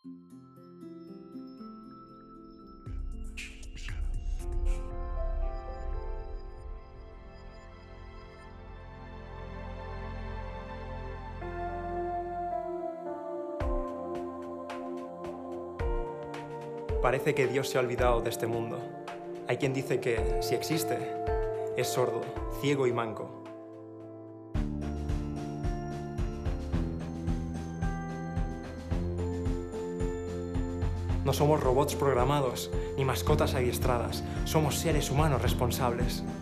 Parece que Dios se ha olvidado de este mundo. Hay quien dice que, si existe, es sordo, ciego y manco. No somos robots programados, ni mascotas adiestradas. Somos seres humanos responsables.